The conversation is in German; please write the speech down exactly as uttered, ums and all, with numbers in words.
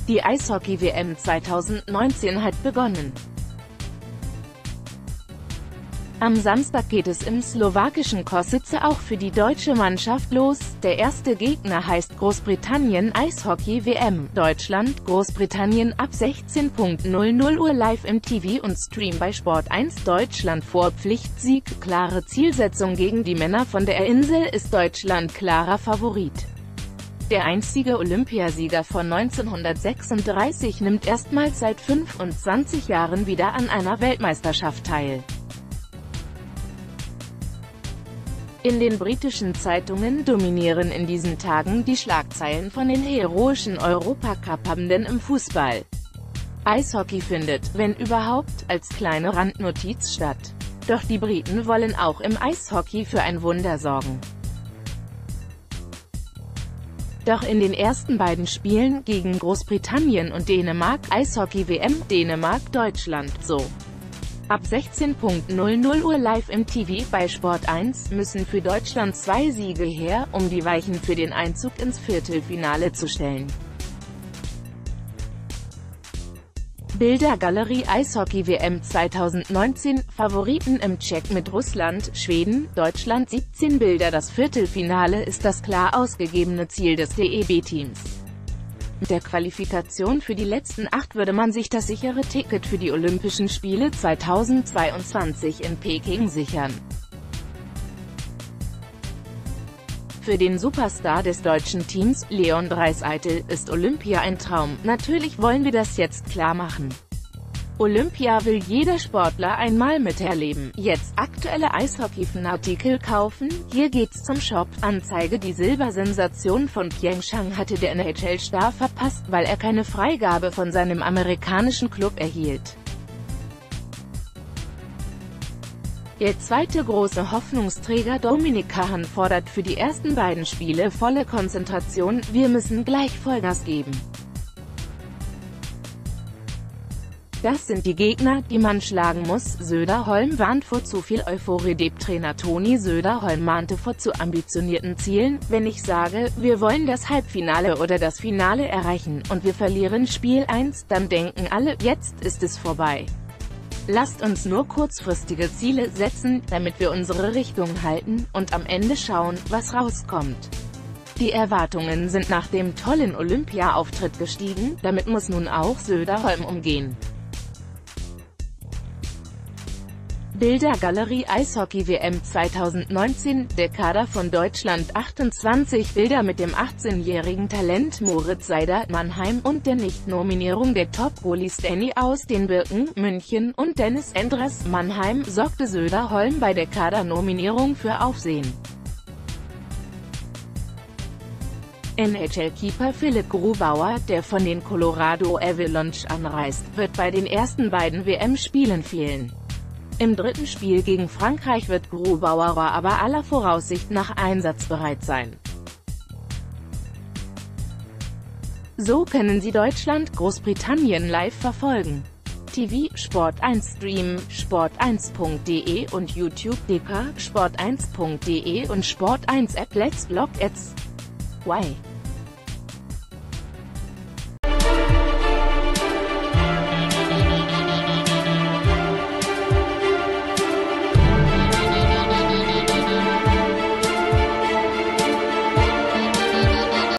Die Eishockey-W M zweitausendneunzehn hat begonnen. Am Samstag geht es im slowakischen Košice auch für die deutsche Mannschaft los. Der erste Gegner heißt Großbritannien. Eishockey-W M, Deutschland, Großbritannien ab sechzehn Uhr live im T V und Stream bei Sport eins. Deutschland vor Pflichtsieg, klare Zielsetzung gegen die Männer von der Insel, ist Deutschland klarer Favorit. Der einstige Olympiasieger von neunzehnhundertsechsunddreißig nimmt erstmals seit fünfundzwanzig Jahren wieder an einer Weltmeisterschaft teil. In den britischen Zeitungen dominieren in diesen Tagen die Schlagzeilen von den heroischen Europacup-Habenden im Fußball. Eishockey findet, wenn überhaupt, als kleine Randnotiz statt. Doch die Briten wollen auch im Eishockey für ein Wunder sorgen. Doch in den ersten beiden Spielen gegen Großbritannien und Dänemark, Eishockey-W M, Dänemark-Deutschland, so. Ab sechzehn Uhr live im T V bei Sport eins, müssen für Deutschland zwei Siege her, um die Weichen für den Einzug ins Viertelfinale zu stellen. Bildergalerie Eishockey-W M zweitausendneunzehn, Favoriten im Check mit Russland, Schweden, Deutschland. siebzehn Bilder. Das Viertelfinale ist das klar ausgegebene Ziel des D E B-Teams. Mit der Qualifikation für die letzten acht würde man sich das sichere Ticket für die Olympischen Spiele zweitausendzweiundzwanzig in Peking sichern. Für den Superstar des deutschen Teams, Leon Draisaitl, ist Olympia ein Traum. Natürlich wollen wir das jetzt klar machen. Olympia will jeder Sportler einmal miterleben. Jetzt aktuelle Eishockey-Fanartikel kaufen? Hier geht's zum Shop. Anzeige: Die Silbersensation von Pyeongchang hatte der N H L-Star verpasst, weil er keine Freigabe von seinem amerikanischen Club erhielt. Der zweite große Hoffnungsträger Dominik Kahn fordert für die ersten beiden Spiele volle Konzentration. Wir müssen gleich Vollgas geben. Das sind die Gegner, die man schlagen muss. Söderholm warnt vor zu viel Euphorie. Trainer Toni Söderholm mahnte vor zu ambitionierten Zielen. Wenn ich sage, wir wollen das Halbfinale oder das Finale erreichen, und wir verlieren Spiel eins, dann denken alle, jetzt ist es vorbei. Lasst uns nur kurzfristige Ziele setzen, damit wir unsere Richtung halten, und am Ende schauen, was rauskommt. Die Erwartungen sind nach dem tollen Olympia-Auftritt gestiegen, damit muss nun auch Söderholm umgehen. Bildergalerie Eishockey-W M zweitausendneunzehn, der Kader von Deutschland. achtundzwanzig Bilder mit dem achtzehnjährigen Talent Moritz Seider, Mannheim, und der Nicht-Nominierung der Top-Goalies Danny aus den Birken, München, und Dennis Endres, Mannheim, sorgte Söderholm bei der Kadernominierung für Aufsehen. N H L-Keeper Philipp Grubauer, der von den Colorado Avalanche anreist, wird bei den ersten beiden W M-Spielen fehlen. Im dritten Spiel gegen Frankreich wird Grubauer aber aller Voraussicht nach einsatzbereit sein. So können Sie Deutschland, Großbritannien live verfolgen. T V, Sport eins Stream, sport eins punkt de und YouTube, D K, sport eins punkt de und Sport eins App. Let's Block Ads. Why?